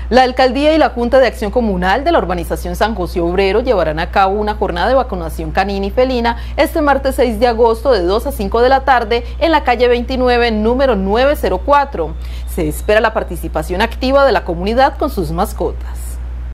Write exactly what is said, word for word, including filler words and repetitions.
La Alcaldía y la Junta de Acción Comunal de la urbanización San José Obrero llevarán a cabo una jornada de vacunación canina y felina este martes seis de agosto de dos a cinco de la tarde en la calle veintinueve, número nueve cero cuatro. Se espera la participación activa de la comunidad con sus mascotas.